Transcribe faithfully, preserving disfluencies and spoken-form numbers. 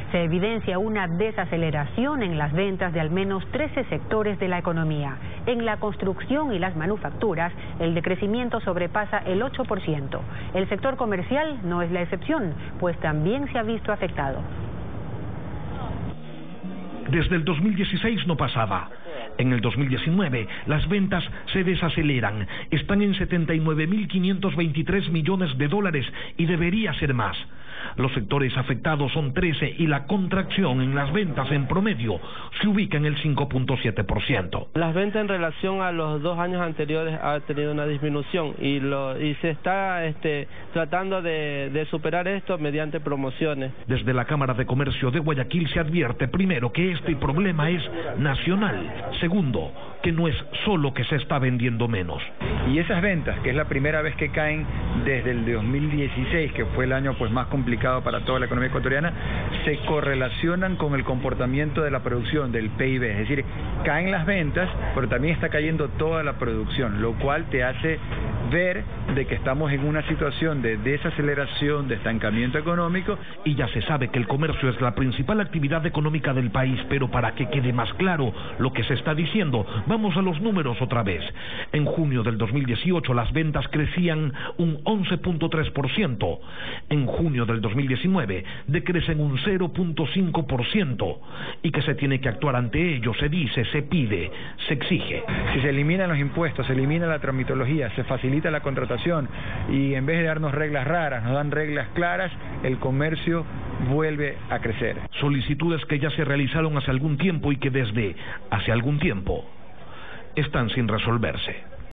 Se evidencia una desaceleración en las ventas de al menos trece sectores de la economía. En la construcción y las manufacturas, el decrecimiento sobrepasa el ocho por ciento. El sector comercial no es la excepción, pues también se ha visto afectado. Desde el dos mil dieciséis no pasaba. En el dos mil diecinueve, las ventas se desaceleran. Están en setenta y nueve mil quinientos veintitrés millones de dólares y debería ser más. Los sectores afectados son trece y la contracción en las ventas en promedio se ubica en el cinco punto siete por ciento. Las ventas en relación a los dos años anteriores ha tenido una disminución y, lo, y se está este, tratando de, de superar esto mediante promociones. Desde la Cámara de Comercio de Guayaquil se advierte primero que este problema es nacional. Segundo, que no es solo que se está vendiendo menos. Y esas ventas, que es la primera vez que caen desde el dos mil dieciséis, que fue el año pues más complicado para toda la economía ecuatoriana, se correlacionan con el comportamiento de la producción, del P I B. Es decir, caen las ventas, pero también está cayendo toda la producción, lo cual te hace ver de que estamos en una situación de desaceleración, de estancamiento económico. Y ya se sabe que el comercio es la principal actividad económica del país, pero para que quede más claro lo que se está diciendo, vamos a los números otra vez. En junio del dos mil dieciocho las ventas crecían un once punto tres por ciento. En junio del dos mil diecinueve decrecen un cero punto cinco por ciento. Y que se tiene que actuar ante ello, se dice, se pide, se exige. Si se eliminan los impuestos, se elimina la tramitología, se facilita la contratación y en vez de darnos reglas raras, nos dan reglas claras, el comercio vuelve a crecer. Solicitudes que ya se realizaron hace algún tiempo y que desde hace algún tiempo están sin resolverse.